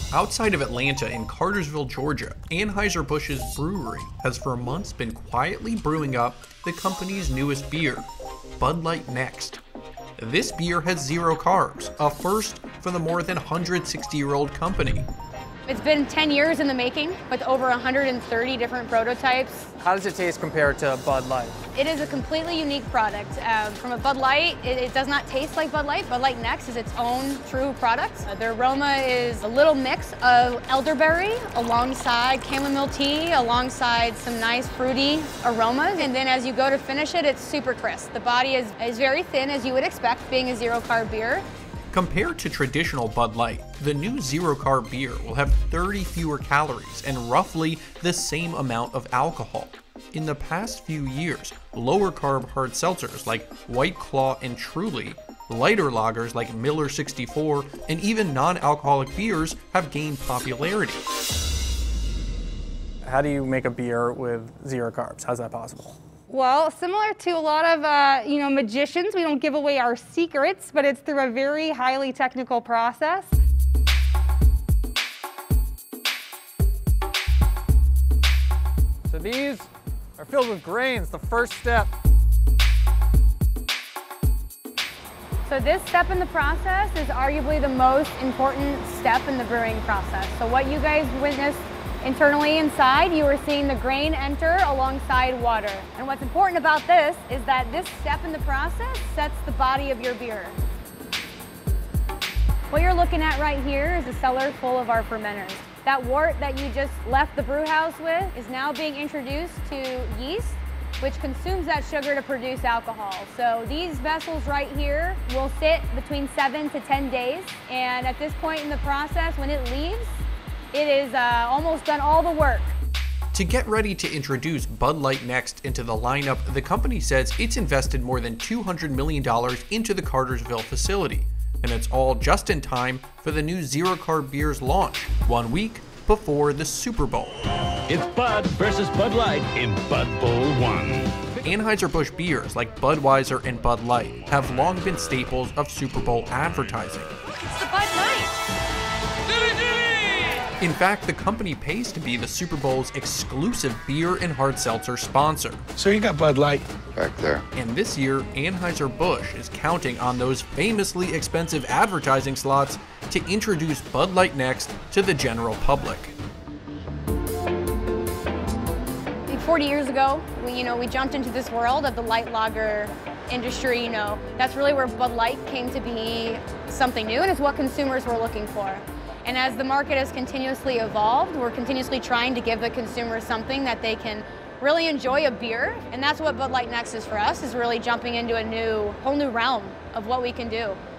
Outside of Atlanta in Cartersville, Georgia, Anheuser-Busch's brewery has for months been quietly brewing up the company's newest beer, Bud Light Next. This beer has zero carbs, a first for the more than 160-year-old company. It's been 10 years in the making with over 130 different prototypes. How does it taste compared to Bud Light? It is a completely unique product. From a Bud Light, it does not taste like Bud Light. Bud Light Next is its own true product. The aroma is a little mix of elderberry alongside chamomile tea, alongside some nice fruity aromas. And then as you go to finish it, it's super crisp. The body is very thin, as you would expect, being a zero-carb beer. Compared to traditional Bud Light, the new zero-carb beer will have 30 fewer calories and roughly the same amount of alcohol. In the past few years, lower-carb hard seltzers like White Claw and Truly, lighter lagers like Miller 64, and even non-alcoholic beers have gained popularity. How do you make a beer with zero carbs? How's that possible? Well, similar to a lot of, magicians, we don't give away our secrets, but it's through a very highly technical process. So these are filled with grains, the first step. So this step in the process is arguably the most important step in the brewing process. So what you guys witnessed internally inside, you are seeing the grain enter alongside water. And what's important about this is that this step in the process sets the body of your beer. What you're looking at right here is a cellar full of our fermenters. That wort that you just left the brew house with is now being introduced to yeast, which consumes that sugar to produce alcohol. So these vessels right here will sit between 7 to 10 days. And at this point in the process, when it leaves, it is almost done all the work. To get ready to introduce Bud Light Next into the lineup, the company says it's invested more than $200 million into the Cartersville facility, and it's all just in time for the new zero-carb beer's launch, 1 week before the Super Bowl. It's Bud versus Bud Light in Bud Bowl 1. Anheuser-Busch beers like Budweiser and Bud Light have long been staples of Super Bowl advertising. It's the Bud Light! In fact, the company pays to be the Super Bowl's exclusive beer and hard seltzer sponsor. So you got Bud Light back there. And this year, Anheuser-Busch is counting on those famously expensive advertising slots to introduce Bud Light Next to the general public. 40 years ago, we jumped into this world of the light lager industry. That's really where Bud Light came to be something new, and it's what consumers were looking for. And as the market has continuously evolved, we're continuously trying to give the consumer something that they can really enjoy a beer. And that's what Bud Light Next is for us, is really jumping into a whole new realm of what we can do.